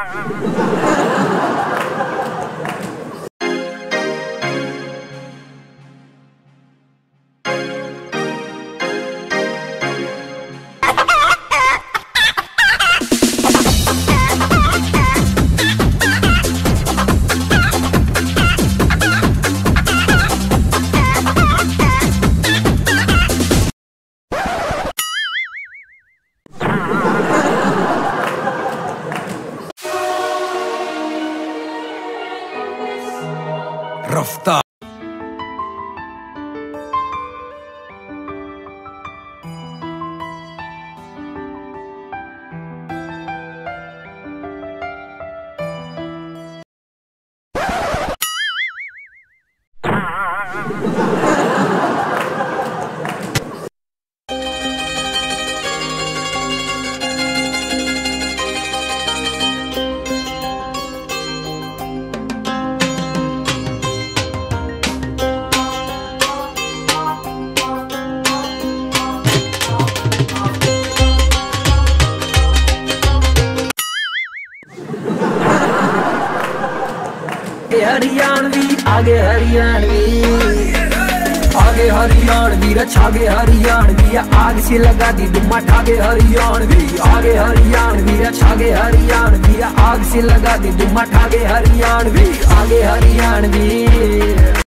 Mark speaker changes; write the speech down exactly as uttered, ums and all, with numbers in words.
Speaker 1: रफ्तार हरियाणवी आगे हरियाणवी आगे हरियाणवी रछागे हरियाणवी आग से लगा दी दुम्मा ठागे हरियाणवी आगे हरियाणवी रछागे हरियाणवी आग से लगा दी दुम्मा ठागे हरियाणवी आगे हरियाणवी।